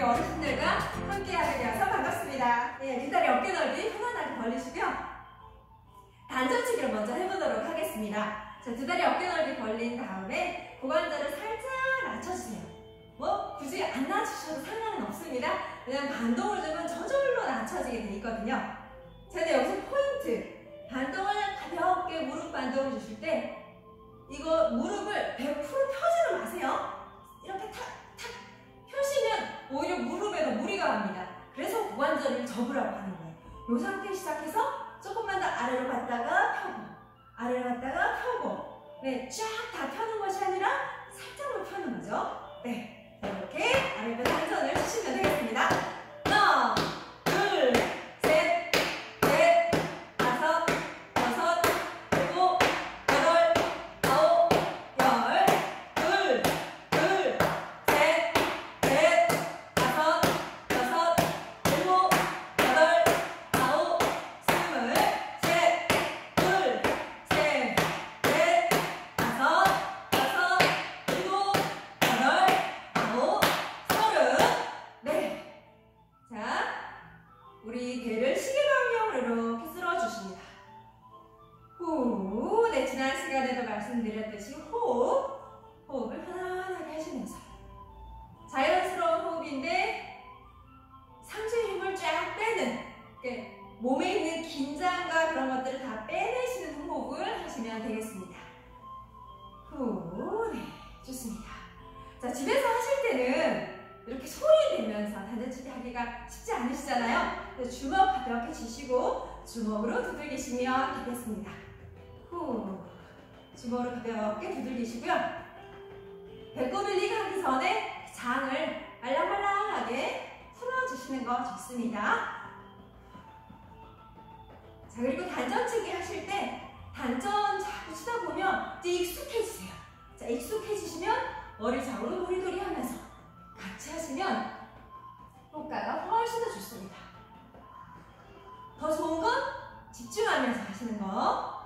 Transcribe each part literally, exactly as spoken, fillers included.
어르신들과 함께하게 되어서 반갑습니다. 예, 뒷다리 어깨 넓이 편안하게 벌리시고요. 단전치기를 먼저 해보도록 하겠습니다. 자, 두 다리 어깨 넓이 벌린 다음에 고관절을 살짝 낮춰주세요. 뭐 굳이 안 낮추셔도 상관은 없습니다. 그냥 반동을 주면 저절로 낮춰지게 돼 있거든요. 자, 근데 여기서 포인트. 반동을 가볍게 무릎 반동을 주실 때 이거 무릎을 백 퍼센트 펴지는 마세요. 이렇게 탁, 탁 펴시면 오히려 무릎에도 무리가 갑니다. 그래서 고관절을 접으라고 하는 거예요. 이 상태 시작해서 조금만 더 아래로 갔다가 펴고, 아래로 갔다가 펴고, 네, 쫙 다 펴는 것이 아니라 살짝만 펴는 거죠. 네, 자, 이렇게 아래로 단전을 치시면 되겠습니다. 하나, 둘, 셋, 넷, 다섯, 여섯, 일곱, 여덟, 아홉, 열, 둘, 둘, 셋, 넷, 다섯, 여섯, 일곱, 여덟, 아홉, 스물, 셋, 둘, 셋, 넷, 다섯, 여섯, 일곱, 여덟, 아홉, 서른. 네. 자, 우리 배를 시계 방향으로 이렇게 쓸어주십니다. 후, 네, 지난 시간에도 말씀드렸듯이 호흡, 호흡을 편안하게 하시면서 자연스러운 호흡인데 상체의 힘을 쫙 빼는, 이렇게 몸에 있는 긴장과 그런 것들을 다 빼내시는 호흡을 하시면 되겠습니다. 후, 네, 좋습니다. 자, 집에서 하실 때는 이렇게 소리 내면서 단전치기 하기가 쉽지 않으시잖아요. 그래서 주먹 가볍게 쥐시고 주먹으로 두들기시면 되겠습니다. 후, 주먹으로 가볍게 두들기시고요. 배꼽 밀리기 하기 전에 장을 말랑말랑하게 풀어주시는 거 좋습니다. 자, 그리고 단전치기 하실 때 단전 자꾸 치다 보면 이제 익숙해지세요. 자, 익숙해지시면 머리 좌우로 도리도리 하면서 같이 하시면 효과가 훨씬 더 좋습니다. 더 좋은 건 집중하면서 하시는 거.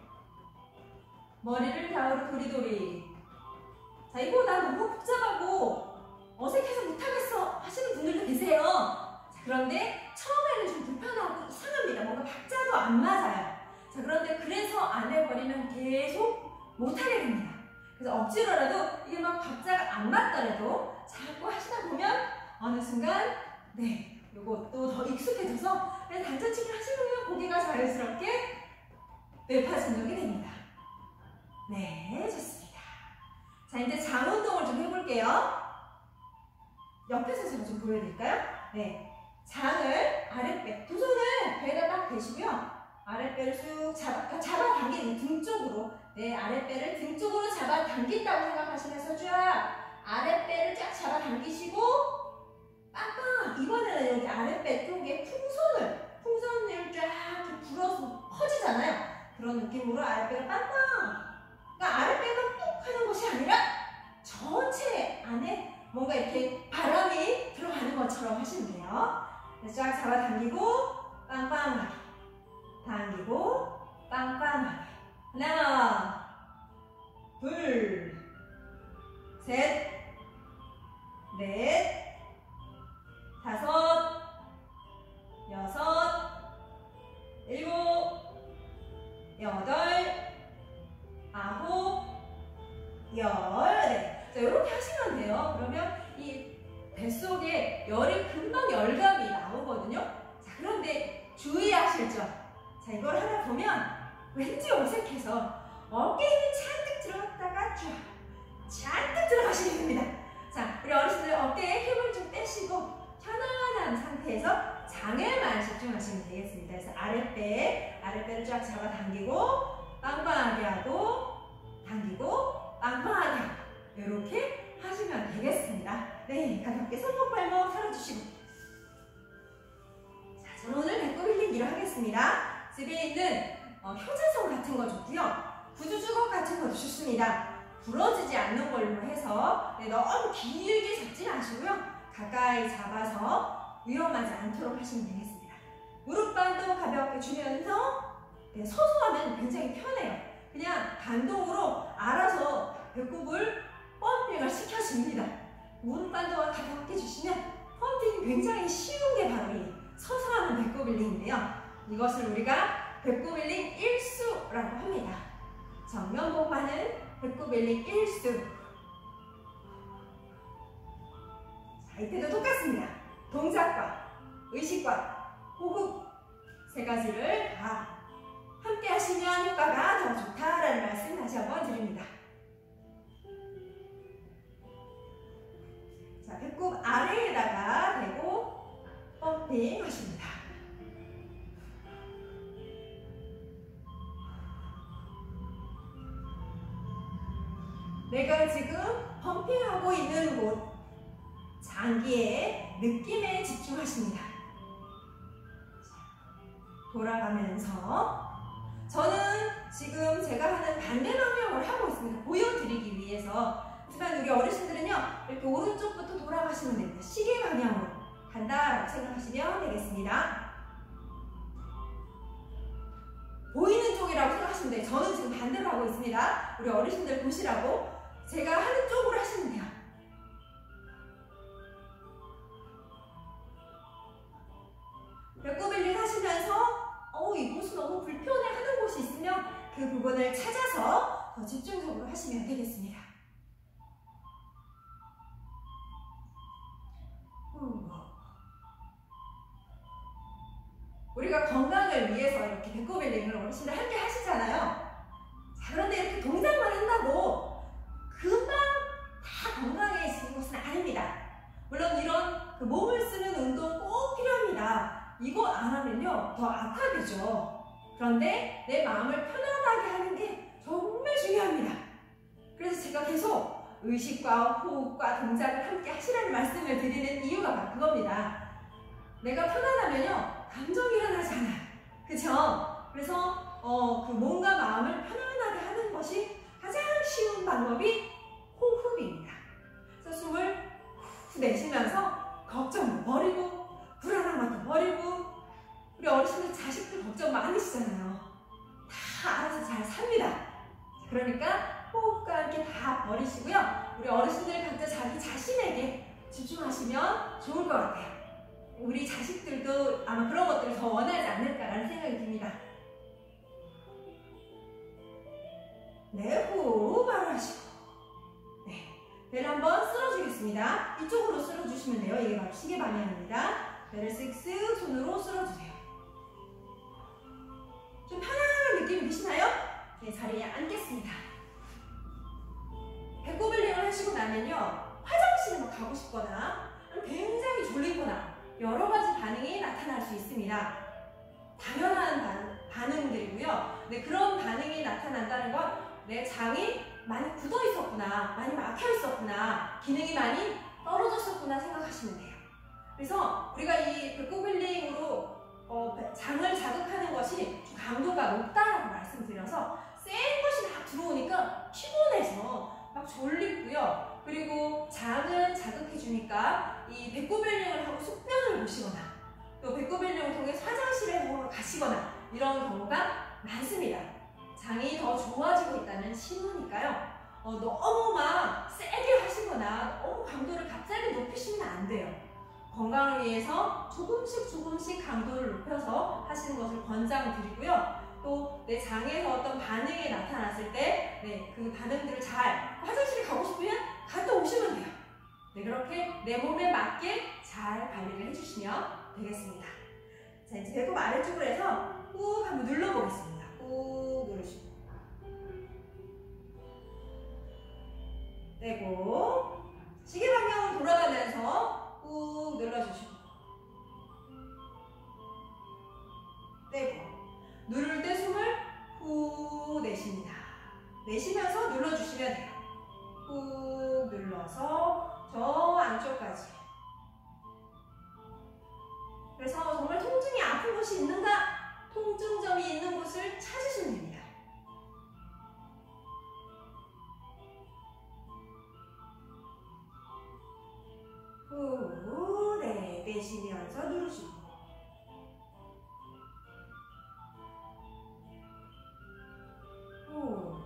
머리를 좌우로 도리도리. 자, 이거 나 너무 복잡하고 어색해서 못하겠어 하시는 분들도 계세요. 자, 그런데 처음에는 좀 불편하고 이상합니다. 뭔가 박자도 안 맞아요. 자, 그런데 그래서 안 해버리면 계속 못하게 됩니다. 그래서 억지로라도 이게 막 박자가 안 맞더라도 자꾸 하시다 보면 어느 순간 네, 이것도 더 익숙해져서 단전치기 하시면 고개가 자연스럽게 뇌파 진동이 됩니다. 네, 좋습니다. 자, 이제 장 운동을 좀 해볼게요. 옆에서 제가 좀 보여드릴까요? 네, 장을 아랫배, 두 손을 배에다 딱 대시고요. 아랫배를 쑥 잡아, 잡아당기는 등 쪽으로, 네, 아랫배를 등 쪽으로 잡아당긴다고 생각하시면서 쫙 아랫배를 쫙 잡아당기시고 빵빵. 이번에는 여기 아랫배 쪽에 풍선을 풍선을 쫙 이렇게 불어서 퍼지잖아요. 그런 느낌으로 아랫배를 빵빵. 그러니까 아랫배가 푹 하는 것이 아니라 전체 안에 뭔가 이렇게 바람이 들어가는 것처럼 하시면 돼요. 쫙 잡아당기고 빵빵하게 당기고 빵빵하게. 하나, 둘, 셋, 넷, 다섯, 여섯, 일곱, 여덟, 아홉, 열. 네. 자, 이렇게 하시면 돼요. 그러면 이 뱃속에 열이 금방 열감이 나오거든요. 자, 그런데 주의하실 점. 자, 이걸 하다 보면 왠지 어색해서 어깨 힘이 잔뜩 들어갔다가 쫙 잔뜩 들어가시면 됩니다. 자, 우리 어르신들 어깨에 힘을 좀 빼시고 편안한 상태에서 장에만 집중하시면 되겠습니다. 그래서 아랫배, 아랫배를 쫙 잡아당기고 빵빵하게 하고 당기고 빵빵하게 하고 이렇게 하시면 되겠습니다. 네, 가볍게 손목 발목 털어주시고. 자, 저는 오늘 배꼽 힐링기를 하겠습니다. 집에 있는 어, 효자손 같은 거 좋고요. 구두주걱 같은 것도 좋습니다. 부러지지 않는 걸로 해서 네, 너무 길게 잡지 마시고요. 가까이 잡아서 위험하지 않도록 하시면 되겠습니다. 무릎반도 가볍게 주면서 네, 서서 하면 굉장히 편해요. 그냥 반동으로 알아서 배꼽을 펌핑을 시켜줍니다. 무릎반도가 가볍게 주시면 펌핑 굉장히 쉬운 게 바로 이 서서 하는 배꼽 힐링인데요. 이것을 우리가 배꼽 힐링 일수라고 합니다. 정면 보고 하는 배꼽 힐링 일수. 자, 이때도 똑같습니다. 동작과 의식과 호흡 세 가지를 다 함께 하시면 효과가 더 좋다라는 말씀 다시 한번 드립니다. 자, 배꼽 아래에다가 대고 펌핑 하십니다. 내가 지금 펌핑하고 있는 곳, 장기의 느낌에 집중하십니다. 돌아가면서 저는 지금 제가 하는 반대 방향을 하고 있습니다. 보여드리기 위해서. 하지만 우리 어르신들은요, 이렇게 오른쪽부터 돌아가시면 됩니다. 시계 방향으로 간다라고 생각하시면 되겠습니다. 보이는 쪽이라고 생각하시면 돼요. 저는 지금 반대로 하고 있습니다. 우리 어르신들 보시라고 제가 하는 쪽으로 하시면 돼요. 배꼽 힐링 하시면서 어, 이곳이 너무 불편해 하는 곳이 있으면 그 부분을 찾아서 더 집중적으로 하시면 되겠습니다. 우리가 건강을 위해서 이렇게 배꼽 힐링을 어르신들 함께 하시잖아요. 자, 그런데 이렇게 동작만 한다고 금방 다 건강해지는 것은 아닙니다. 물론 이런 그 몸을 쓰는 운동 꼭 필요합니다. 이거 안 하면요 더 악화되죠. 그런데 내 마음을 편안하게 하는 게 정말 중요합니다. 그래서 제가 계속 의식과 호흡과 동작을 함께 하시라는 말씀을 드리는 이유가 바로 그겁니다. 내가 편안하면요 감정이 일어나지 않아요. 그쵸? 그래서 어, 그 몸과 마음을 편안하게 하는 것이 가장 쉬운 방법이 호흡입니다. 그래서 숨을 후 내쉬면서 걱정도 버리고 불안한 것도 버리고. 우리 어르신들 자식들 걱정 많으시잖아요. 다 알아서 잘 삽니다. 그러니까 호흡과 함께 다 버리시고요. 우리 어르신들 각자 자기 자신에게 집중하시면 좋을 것 같아요. 우리 자식들도 아마 그런 것들을 더 원하지 않을까라는 생각이 듭니다. 네, 호흡 바로 하시고. 네, 배를 한번 쓸어주겠습니다. 이쪽으로 쓸어주시면 돼요. 이게 바로 시계 방향입니다. 배를 쓱쓱 손으로 쓸어주세요. 좀 편안한 느낌이 드시나요? 네, 자리에 앉겠습니다. 배꼽 힐링을 하시고 나면요, 화장실에 막 가고 싶거나 굉장히 졸리거나 여러 가지 반응이 나타날 수 있습니다. 당연한 반, 반응들이고요. 네, 그런 반응이 나타난다는 건 내 장이 많이 굳어 있었구나, 많이 막혀 있었구나, 기능이 많이 떨어졌었구나 생각하시면 돼요. 그래서 우리가 이 배꼽 힐링으로 어, 장을 자극하는 것이 좀 강도가 높다라고 말씀드려서 센 것이 막 들어오니까 피곤해서 막 졸리고요. 그리고 장을 자극해주니까 이 배꼽 힐링을 하고 숙면을 보시거나 또 배꼽 힐링을 통해 화장실에 가시거나 이런 경우가 많습니다. 장이 더 좋아지고 있다는 신호니까요. 어, 너무 막 세게 하시거나 너무 강도를 갑자기 높이시면 안 돼요. 건강을 위해서 조금씩 조금씩 강도를 높여서 하시는 것을 권장드리고요. 또 내 장에서 어떤 반응이 나타났을 때 네, 그 반응들을 잘 화장실에 가고 싶으면 갔다 오시면 돼요. 네, 그렇게 내 몸에 맞게 잘 관리를 해주시면 되겠습니다. 자, 이제 배꼽 아래쪽으로 해서 꾹 한번 눌러보겠습니다. 꾹 누르시고 떼고 시계 방향으로 돌아가면서 꾹 눌러주시고 떼고 누를 때 숨을 후 내쉽니다. 내쉬면서 눌러주시면 돼요. 꾹 눌러서 저 안쪽까지. 그래서 정말 통증이 아픈 곳이 있는가? 통증점이 있는 곳을 찾으시면 됩니다. 후, 네, 내쉬면서 누르시고 후.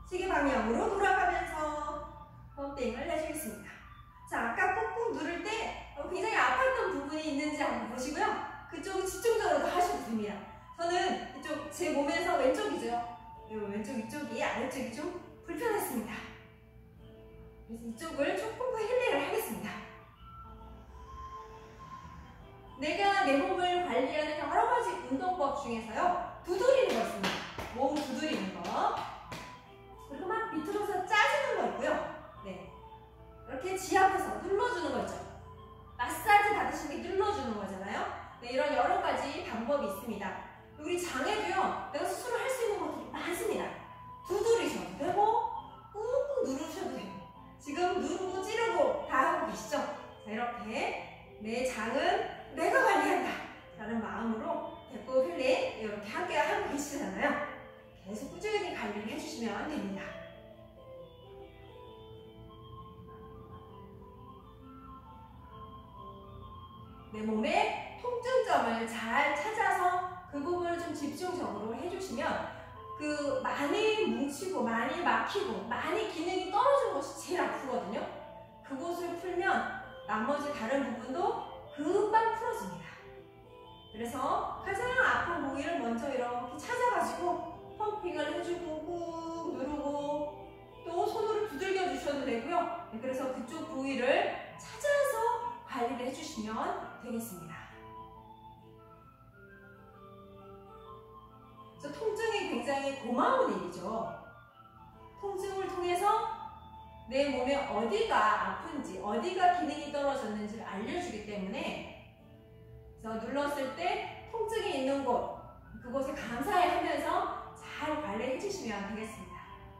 시계 방향으로 돌아가면서 펌핑을 해주겠습니다. 자, 아까 꾹꾹 누를 때 굉장히 아팠던 부분이 있는지 한번 보시고요. 그쪽을 집중적으로 하셔도 됩니다. 저는 이쪽 제 몸에서 왼쪽이죠. 왼쪽 이쪽이 아래쪽이 좀 불편했습니다. 그래서 이쪽을 조금 더 힐링을 하겠습니다. 내가 내 몸을 관리하는 여러 가지 운동법 중에서요, 두드리는 거 있습니다. 몸 두드리는 거. 그리고 막 비틀어서 짜주는 거 있고요. 네. 이렇게 지압해서 눌러주는 거 있죠. 마사지 받으신 게 눌러주는 거잖아요. 네, 이런 여러 가지 방법이 있습니다. 우리 장에도요, 내가 스스로 할 수 있는 것들이 많습니다. 두드리셔도 되고, 꾹꾹 누르셔도 되고, 지금 누르고 찌르고 다 하고 계시죠? 자, 이렇게 내 장은 내가 관리한다 라는 마음으로 배꼽 힐링 이렇게 함께 하고 계시잖아요. 계속 꾸준히 관리를 해주시면 됩니다. 내 몸의 통증점을 잘 찾아서 그 부분을 좀 집중적으로 해주시면 그 많이 뭉치고 많이 막히고 많이 기능이 떨어진 곳이 제일 아프거든요. 그곳을 풀면 나머지 다른 부분도 금방 풀어집니다. 그래서 가장 아픈 부위를 먼저 이렇게 찾아가지고 펌핑을 해주고 꾹 누르고 또 손으로 두들겨 주셔도 되고요. 그래서 그쪽 부위를 찾아서 관리를 해주시면 되겠습니다. 그래서 통증이 굉장히 고마운 일이죠. 통증을 통해서 내 몸에 어디가 아픈지, 어디가 기능이 떨어졌는지를 알려주기 때문에 그래서 눌렀을 때 통증이 있는 곳, 그곳에 감사해 하면서 잘 관리해 주시면 되겠습니다.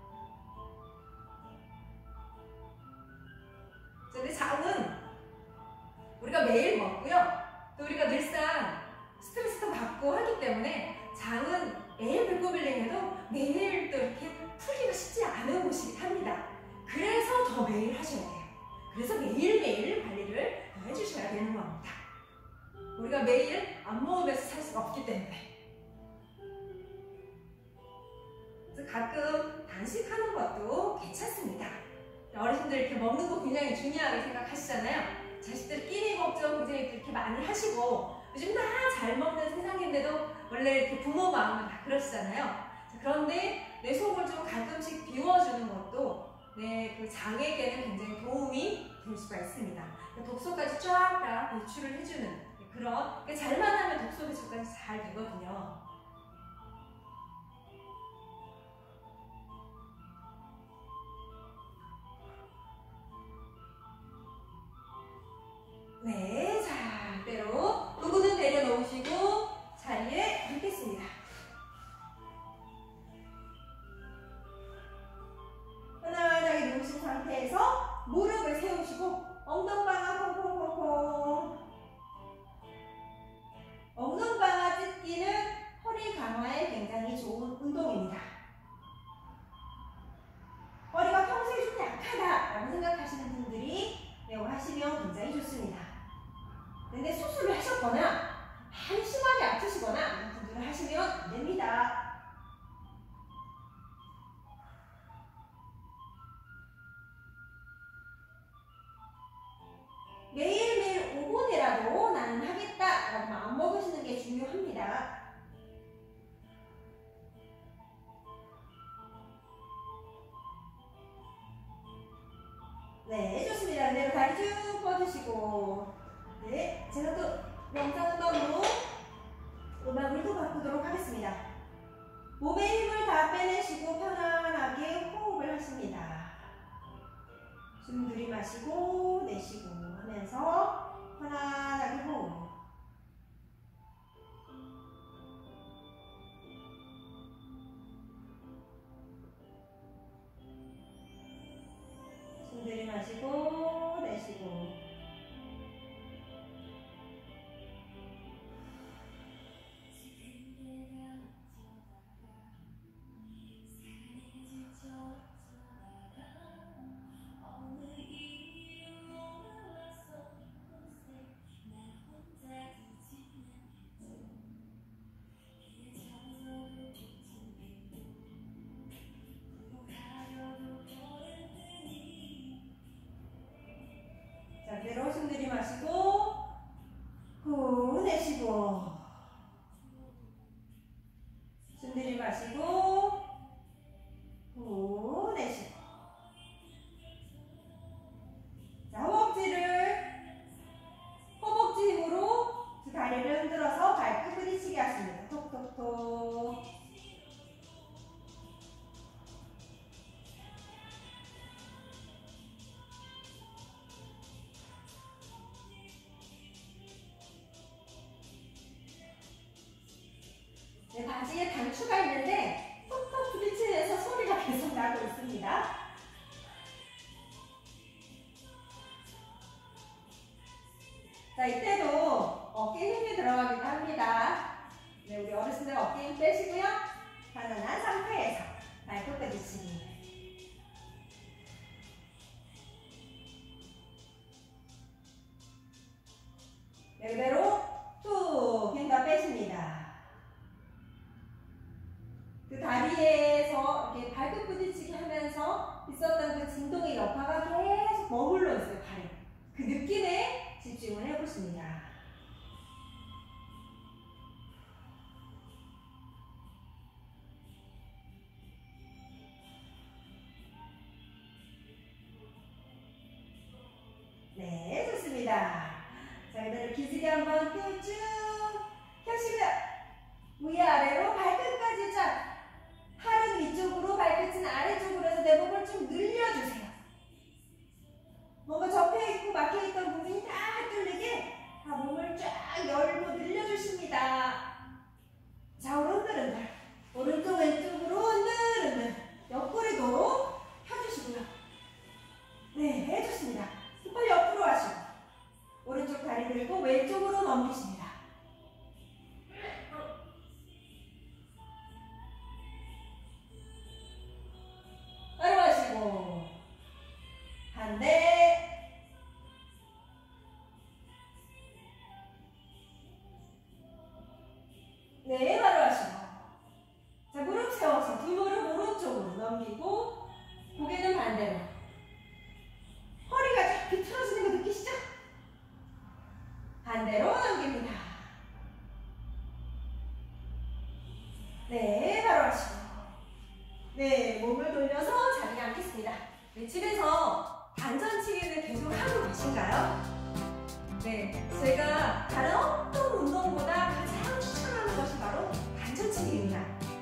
근데 장은 우리가 매일 먹고요. 또 우리가 늘상 스트레스도 받고 하기 때문에 장은 매일 배꼽 힐링해도 매일 또 이렇게 풀기가 쉽지 않은 곳이긴 합니다. 그래서 더 매일 하셔야 돼요. 그래서 매일매일 관리를 해주셔야 되는 겁니다. 우리가 매일 안 먹으면서 살 수가 없기 때문에. 그래서 가끔 단식하는 것도 괜찮습니다. 어르신들 이렇게 먹는 거 굉장히 중요하게 생각하시잖아요. 자식들 끼니 걱정 굉장히 이렇게 많이 하시고 요즘 다 잘 먹는 세상인데도 원래 이렇게 부모 마음은 다 그러시잖아요. 그런데 내 속을 좀 가끔씩 비워주는 것도 내 그 장에게는 굉장히 도움이 될 수가 있습니다. 독소까지 쫙 다 배출을 해주는 그런, 잘만 하면 독소 배출까지 잘 되거든요. 네, 자, 이대로 누구는 내려놓으시고 자리에 앉겠습니다. 편안하게 누우신 상태에서 무릎을 세우시고 엉덩방아 콩콩콩콩. 엉덩방아 찢기는 허리 강화에 굉장히 좋은 운동입니다. 허리가 평소에 좀 약하다라고 생각하시는 분들이 이거 하시면 굉장히 좋습니다. 근데 수술을 하셨거나 많이 심하게 아프시거나 이런 분들은 하시면 안 됩니다. 매일매일 오 분이라도 나는 하겠다라고 마음먹으시는 게 중요합니다. 네, 좋습니다. 그대로 다리 쭉 뻗으시고, 네, 제가 또 명상음악으로 음악을 또 바꾸도록 하겠습니다. 몸의 힘을 다 빼내시고 편안하게 호흡을 하십니다. 숨 들이마시고 내쉬고 하면서 편안하게 호흡. 숨 들이마시고 내쉬고. 네, 바지에 단추가 있는데 톡톡 부딪히면서 소리가 계속 나고 있습니다. 자, 이때도 어깨 힘이 들어가기도 합니다. 네, 우리 어르신들 어깨 힘 빼시고요. 편안한 상태에서 발끝 부딪히기. 네, 그대로 툭 힘 다 빼십니다. 그 다리에서 이렇게 발끝 부딪히기 하면서 있었던 그 진동의 여파가 계속 머물러 있어요, 발에. 그 느낌에 집중을 해보십니다. 네, 좋습니다. 자, 그대로 기지개 한번 쭉 펴시고요. 위아래로 발끝까지 쫙. 팔은 위쪽으로, 발끝은 아래쪽으로 해서 내 몸을 좀 늘려주세요. 뭔가 접혀있고 막혀있던 부분이 다 뚫리게 다 몸을 쫙 열고 늘려주십니다. 좌우로 흔들흔들. 오른쪽 왼쪽으로 흔들흔들. 옆구리도 펴주시고요. 네, 좋습니다. 힙을 옆으로 하시고 오른쪽 다리 들고 왼쪽으로 넘기십니다. 바로 하시고 반대. 네, 바로 하시고. 자, 무릎 세워서 두 무릎 오른쪽으로 넘기고 고개는 반대로. 허리가 쫙 비틀어지는 거 느끼시죠? 반대로 넘깁니다. 네, 바로 하시고. 네, 몸을 돌려서 자리에 앉겠습니다. 네, 집에서 단전치기를 계속 하고 계신가요? 네, 제가 다른 어떤 운동보다 가장 추천하는 것이 바로 단전치기입니다.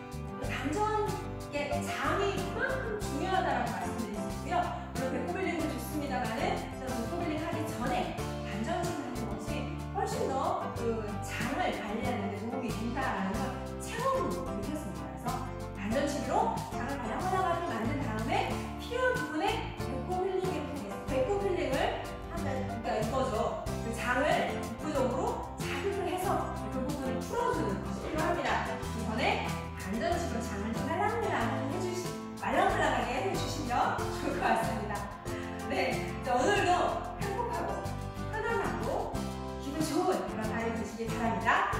단전의 장이 그만큼 중요하다고 말씀드릴 수 있고요. 물론 배꼽빌링도 좋습니다만은 배꼽빌링 하기 전에 단전치기 하는 것이 훨씬 더 그 장을 관리하는 데 도움이 된다라는 걸 체험으로 느꼈습니다. 그래서 단전치기로 장을 가장 활발하게 만든 다음에 필요한 부분에 배꼽 힐링을 통해서 배꼽 힐링을 하면, 그러니까 이거죠. 그 장을 입구적으로 자극을 해서 그 부분을 풀어주는 것이 필요합니다. 이번에 단전치기로 장을 좀 말랑말랑 해주시, 말랑말랑하게 해주시면 좋을 것 같습니다. 네, 자, 오늘도 행복하고 편안하고 기분 좋은 그런 하루 되시길 바랍니다.